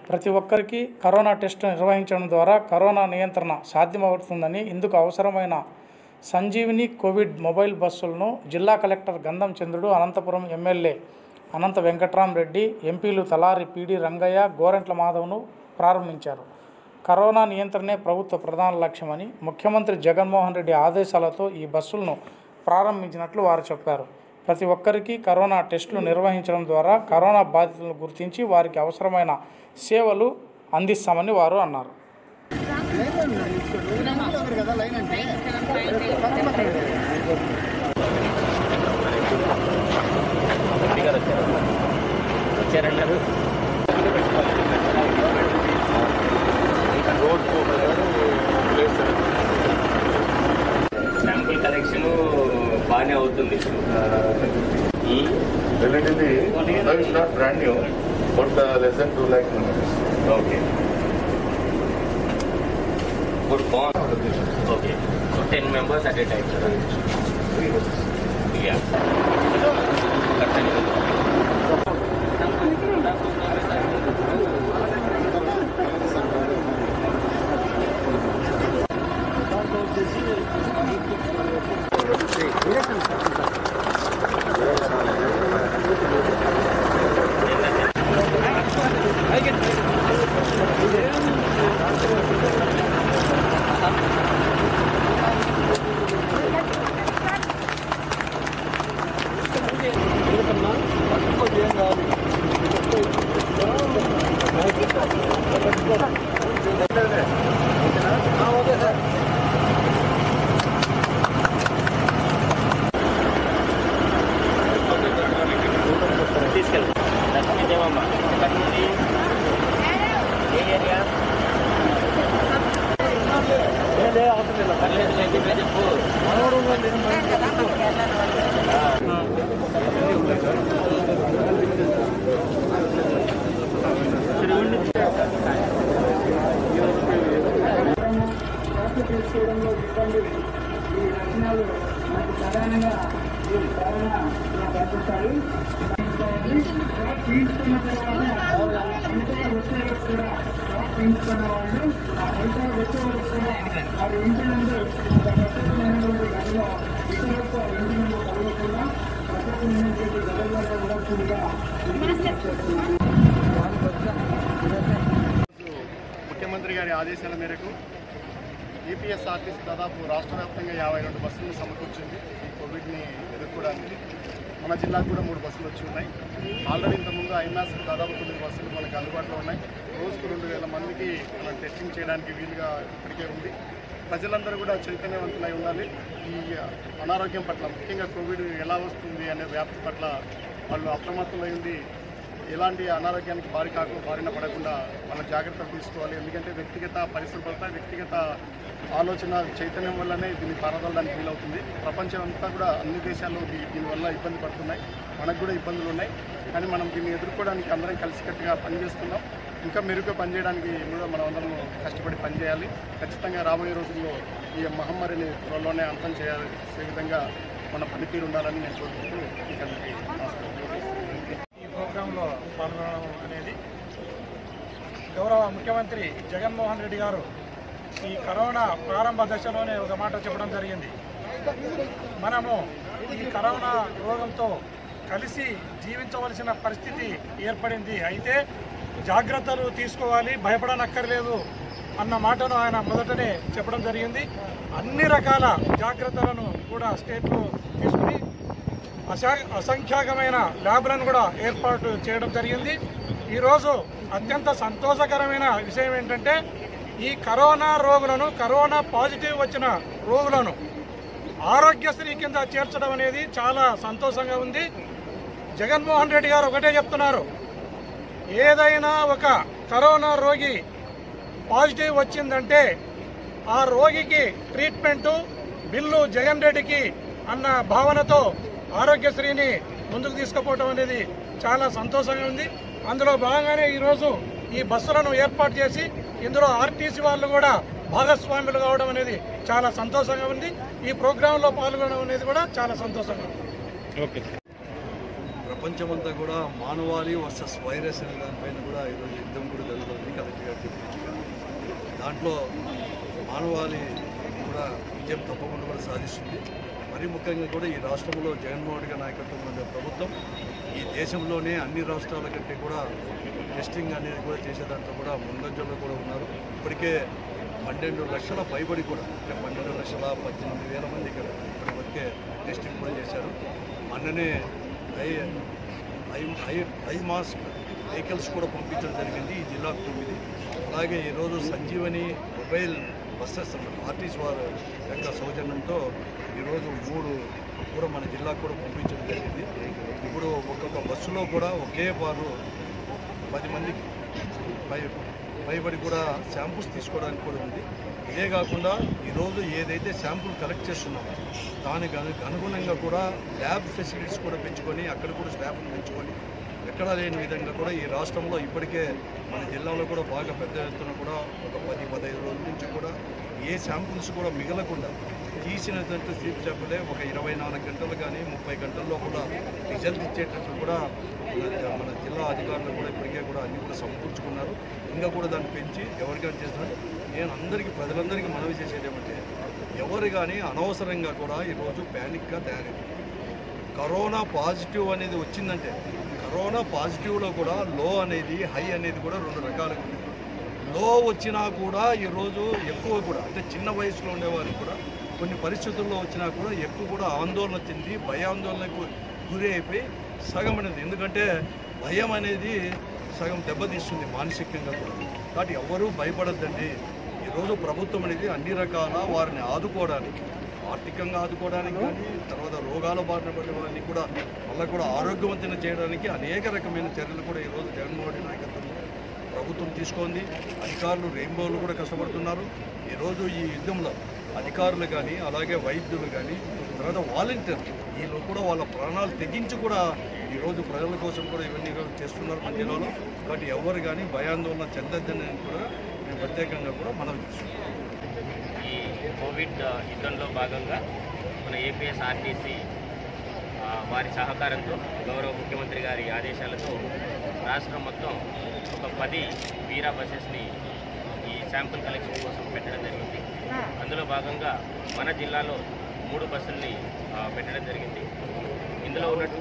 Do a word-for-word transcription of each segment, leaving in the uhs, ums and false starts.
ప్రతి ఒక్కరికి corona test నిర్వహించడం ద్వారా కరోనా నియంత్రణ సాధ్యమవుతుందని, ఇందుకు అవసరమైన సంజీవిని కోవిడ్ మొబైల్ బస్సులను జిల్లా కలెక్టర్ గంధం చంద్రుడు, అనంతపురం ఎమ్మెల్యే అనంత వెంకట్రామరెడ్డి, ఎంపీలు తలారి పీడి రంగయ్య, గోరంట్ల మాధవ్ను ప్రారంభించారు. కరోనా నియంత్రణే ప్రభుత్వ ప్రధాన లక్ష్యమని ముఖ్యమంత్రి జగన్మోహన్ రెడ్డి ఆదేశాలతో ఈ బస్సులను ప్రారంభించినట్లు వారు చెప్పారు. ప్రతి ఒక్కరికి కరోనా టెస్టులు నిర్వహించడం ద్వారా కరోనా బాధితులను గుర్తించి వారికి అవసరమైన సేవలు అందిస్తామని వారు అన్నారు. శాంపుల్ కలెక్షన్ బాగానే అవుతుంది. Relatively, that is not brand new, but uh, less than two lakh members. Okay. Good phone. Okay. So ten members at a time, sir. Three buses. Yeah. తీసుకోవడంలో ఇబ్బంది ఈ లక్షణాలు మనకు ప్రధానంగా ఈ కరోనా కనిపిస్తాయి. పీల్చుకున్న తర్వాత ఇంట్లో వచ్చేవారు కూడా పీల్చుకున్న వాళ్ళు ఆ బయట వచ్చేవారు కూడా వారి ఇంటి నుండి ప్రత్యేకమైనటువంటి గదిలో ఇతరులతో ఇంటి నుండి కలగకుండా ప్రత్యేకమైనటువంటి గదులలో ఉండకుండా ముఖ్యమంత్రి గారి ఆదేశాల మేరకు ఈపీఎస్ఆర్టీసీ దాదాపు రాష్ట్ర వ్యాప్తంగా యాభై రెండు బస్సులను సమకూర్చింది. ఈ కోవిడ్ని ఎదుర్కోవడానికి మన జిల్లాకు కూడా మూడు బస్సులు వచ్చి ఉన్నాయి. ఆల్రెడీ ఇంతకుముందు ఐఎన్ఆర్సీ దాదాపు తొమ్మిది బస్సులు మనకు అందుబాటులో ఉన్నాయి. రోజుకు రెండు వేల మందికి మనం టెస్టింగ్ చేయడానికి వీలుగా ఇప్పటికే ఉంది. ప్రజలందరూ కూడా చైతన్యవంతులై ఉండాలి. ఈ అనారోగ్యం పట్ల, ముఖ్యంగా కోవిడ్ ఎలా వస్తుంది అనే వ్యాప్తి పట్ల వాళ్ళు అప్రమత్తమై ఉండి ఎలాంటి అనారోగ్యానికి బారి కాకు బారిన పడకుండా వాళ్ళ జాగ్రత్తలు తీసుకోవాలి. ఎందుకంటే వ్యక్తిగత పరిశుభ్రత, వ్యక్తిగత ఆలోచన చైతన్యం వల్లనే దీన్ని పారదలడానికి వీలవుతుంది. ప్రపంచం అంతా కూడా అన్ని దేశాల్లో దీనివల్ల ఇబ్బంది పడుతున్నాయి. మనకు కూడా ఇబ్బందులు ఉన్నాయి. కానీ మనం దీన్ని ఎదుర్కోవడానికి అందరం కలిసికట్టుగా పనిచేస్తున్నాం. ఇంకా మెరుగ్గా పనిచేయడానికి కూడా మనం అందరం కష్టపడి పనిచేయాలి. ఖచ్చితంగా రాబోయే రోజుల్లో ఈ మహమ్మారిని త్వరలోనే అంతం చేయాలి విధంగా మన పనితీరు ఉండాలని నేను కోరుకుంటూ ఇక్కడికి ఈ ప్రోగ్రాంలో పాల్గొనడం అనేది గౌరవ ముఖ్యమంత్రి జగన్మోహన్ రెడ్డి గారు ఈ కరోనా ప్రారంభ దశలోనే ఒక మాట చెప్పడం జరిగింది. మనము ఈ కరోనా రోగంతో కలిసి జీవించవలసిన పరిస్థితి ఏర్పడింది. అయితే జాగ్రత్తలు తీసుకోవాలి, భయపడనక్కర్లేదు అన్న మాటను ఆయన మొదటనే చెప్పడం జరిగింది. అన్ని రకాల జాగ్రత్తలను కూడా స్టేట్లో తీసుకుని అసా అసంఖ్యాకమైన ల్యాబ్లను కూడా ఏర్పాటు చేయడం జరిగింది. ఈరోజు అత్యంత సంతోషకరమైన విషయం ఏంటంటే ఈ కరోనా రోగులను, కరోనా పాజిటివ్ వచ్చిన రోగులను ఆరోగ్యశ్రీ కింద చేర్చడం అనేది చాలా సంతోషంగా ఉంది. జగన్మోహన్ రెడ్డి గారు ఒకటే చెప్తున్నారు, ఏదైనా ఒక కరోనా రోగి పాజిటివ్ వచ్చిందంటే ఆ రోగికి ట్రీట్మెంటు బిల్లు జగన్ రెడ్డికి అన్న భావనతో ఆరోగ్యశ్రీని ముందుకు తీసుకుపోవడం అనేది చాలా సంతోషంగా ఉంది. అందులో భాగంగానే ఈరోజు ఈ బస్సులను ఏర్పాటు చేసి ఇందులో ఆర్టీసీ వాళ్ళు కూడా భాగస్వాములు కావడం అనేది చాలా సంతోషంగా ఉంది. ఈ ప్రోగ్రాంలో పాల్గొనడం అనేది కూడా చాలా సంతోషంగా ఉంది. ఓకే. ప్రపంచమంతా కూడా మానవాళి వర్సెస్ వైరస్ అనే దానిపైన కూడా ఈరోజు యుద్ధం కూడా జరుగుతుంది కలెక్టర్ గారు చెప్పినట్టుగా. దాంట్లో మానవాళి కూడా విజయం తప్పకుండా కూడా సాధిస్తుంది. మరీ ముఖ్యంగా కూడా ఈ రాష్ట్రంలో జగన్మోహన్ రెడ్డి గారి నాయకత్వంలో ఉన్న ప్రభుత్వం ఈ దేశంలోనే అన్ని రాష్ట్రాల కంటే కూడా టెస్టింగ్ అనేది కూడా చేసే దాంట్లో కూడా ముందంజలో కూడా ఉన్నారు. ఇప్పటికే పన్నెండు లక్షల పైబడి కూడా అంటే పన్నెండు లక్షల పద్దెనిమిది వేల మంది ఇక్కడ ఇప్పటివరకే టెస్టింగ్ కూడా చేశారు. మొన్ననే ఐ ఐ ఐ ఐ మాస్క్ వెహికల్స్ కూడా పంపించడం జరిగింది ఈ జిల్లాకు తొమ్మిది. అలాగే ఈరోజు సంజీవని మొబైల్ బస్సెస్ ఆర్టీసీ వారి యొక్క సౌజన్యంతో ఈరోజు మూడు కూడా మన జిల్లాకు కూడా పంపించడం జరిగింది. ఇప్పుడు ఒక్కొక్క బస్సులో కూడా ఒకే వారు పది మందికి పై పైబడి కూడా శాంపుల్స్ తీసుకోవడానికి కూడా ఉంది. ఇదే కాకుండా ఈరోజు ఏదైతే శాంపుల్ కలెక్ట్ చేస్తున్నామో దానికి అనుగుణంగా కూడా ల్యాబ్ ఫెసిలిటీస్ కూడా పెంచుకొని అక్కడ కూడా స్టాఫ్ను పెంచుకొని ఎక్కడా లేని విధంగా కూడా ఈ రాష్ట్రంలో ఇప్పటికే మన జిల్లాలో కూడా బాగా పెద్ద ఎత్తున కూడా ఒక పది పదహైదు రోజుల నుంచి కూడా ఏ శాంపుల్స్ కూడా మిగలకుండా తీసినటువంటి సీప్ శాంపులే ఒక ఇరవై నాలుగు గంటలు కానీ ముప్పై గంటల్లో కూడా రిజల్ట్ ఇచ్చేటట్టు కూడా మన జిల్లా అధికారులు కూడా ఇప్పటికే కూడా అన్ని కూడా సమకూర్చుకున్నారు. ఇంకా కూడా దాన్ని పెంచి ఎవరికైనా చేస్తున్నారు. నేను అందరికీ ప్రజలందరికీ మనవి చేసేది ఏమంటే ఎవరు కానీ అనవసరంగా కూడా ఈరోజు ప్యానిక్గా తయారైంది. కరోనా పాజిటివ్ అనేది వచ్చిందంటే కరోనా పాజిటివ్లో కూడా లో అనేది హై అనేది కూడా రెండు రకాలుగా ఉంది. లో వచ్చినా కూడా ఈరోజు ఎక్కువ కూడా అంటే చిన్న వయసులో ఉండేవారికి కూడా కొన్ని పరిస్థితుల్లో వచ్చినా కూడా ఎక్కువ కూడా ఆందోళన చెంది భయాందోళనకు గురి అయిపోయి సగం అనేది ఎందుకంటే భయం అనేది సగం దెబ్బతీస్తుంది మానసికంగా కూడా. కాబట్టి ఎవరూ భయపడద్దండి. ఈరోజు ప్రభుత్వం అనేది అన్ని రకాల వారిని ఆదుకోవడానికి ఆర్థికంగా ఆదుకోవడానికి కానీ తర్వాత రోగాల బారిన పడిన వారిని కూడా మళ్ళీ కూడా ఆరోగ్యవంతంగా చేయడానికి అనేక రకమైన చర్యలు కూడా ఈరోజు జగన్మోహన్ రెడ్డి నాయకత్వంలో ప్రభుత్వం తీసుకుంది. అధికారులు రెయిన్బోలు కూడా కష్టపడుతున్నారు. ఈరోజు ఈ యుద్ధంలో అధికారులు కానీ అలాగే వైద్యులు కానీ తర్వాత వాలంటీర్లు వీళ్ళు కూడా వాళ్ళ ప్రాణాలు తెగించి కూడా ఈరోజు ప్రజల కోసం కూడా ఇవన్నీ చేస్తున్నారు మన జిల్లాలో. కాబట్టి ఎవరు కానీ భయాందోళన చెందొద్దని కూడా మేము ప్రత్యేకంగా కూడా మనవి చేస్తున్నాం. ఈ కోవిడ్ యుద్ధంలో భాగంగా మన ఏపీఎస్ ఆర్టీసీ వారి సహకారంతో గౌరవ ముఖ్యమంత్రి గారి ఆదేశాలతో రాష్ట్రం మొత్తం ఒక పది వీరా బసెస్ని ఈ శాంపుల్ కలెక్షన్ కోసం పెట్టడం జరిగింది. అందులో భాగంగా మన జిల్లాలో మూడు బస్సుల్ని పెట్టడం జరిగింది. ఇందులో ఉన్నట్టు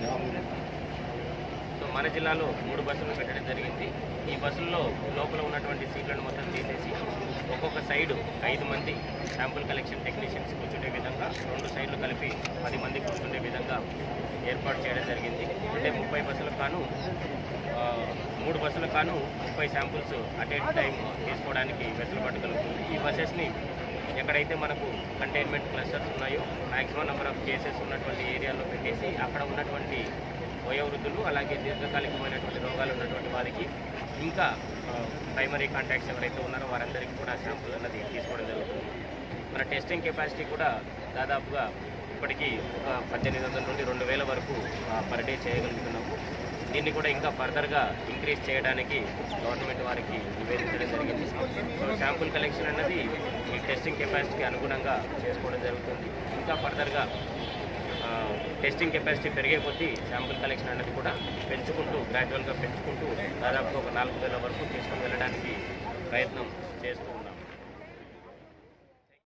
సో మన జిల్లాలో మూడు బస్సులు పెట్టడం జరిగింది. ఈ బస్సుల్లో లోపల ఉన్నటువంటి సీట్లను మొత్తం తీసేసి ఒక్కొక్క సైడు ఐదు మంది శాంపుల్ కలెక్షన్ టెక్నీషియన్స్ కూర్చుండే విధంగా రెండు సైడ్లు కలిపి పది మంది కూర్చుండే విధంగా ఏర్పాటు చేయడం జరిగింది. అంటే ముప్పై బస్సులకు కాను మూడు బస్సులకు కాను ముప్పై శాంపుల్స్ అట్ ఏ టైం తీసుకోవడానికి వెసులుబాటు కలుగుతుంది. ఈ బసెస్ని ఎక్కడైతే మనకు కంటైన్మెంట్ క్లస్టర్స్ ఉన్నాయో మ్యాక్సిమం నెంబర్ ఆఫ్ కేసెస్ ఉన్నటువంటి ఏరియాలో పెట్టేసి అక్కడ ఉన్నటువంటి వయోవృద్ధులు అలాగే దీర్ఘకాలికమైనటువంటి రోగాలు ఉన్నటువంటి వారికి ఇంకా ప్రైమరీ కాంటాక్ట్స్ ఎవరైతే ఉన్నారో వారందరికీ కూడా శాంపుల్ అన్నది తీసుకోవడం జరుగుతుంది. మన టెస్టింగ్ కెపాసిటీ కూడా దాదాపుగా ఇప్పటికీ ఒక పద్దెనిమిది వందల నుండి రెండు వేల వరకు పర్ డే చేయగలుగుతున్నాము. దీన్ని కూడా ఇంకా ఫర్దర్గా ఇంక్రీజ్ చేయడానికి గవర్నమెంట్ వారికి నివేదించడం జరిగింది. సో శాంపుల్ కలెక్షన్ అన్నది ఈ టెస్టింగ్ కెపాసిటీకి అనుగుణంగా చేసుకోవడం జరుగుతుంది. ఇంకా ఫర్దర్గా టెస్టింగ్ కెపాసిటీ పెరిగే కొద్దీ శాంపుల్ కలెక్షన్ అనేది కూడా పెంచుకుంటూ గ్రాడ్యువల్గా పెంచుకుంటూ దాదాపు ఒక నాలుగు వేల వరకు తీసుకుని వెళ్ళడానికి ప్రయత్నం చేస్తూ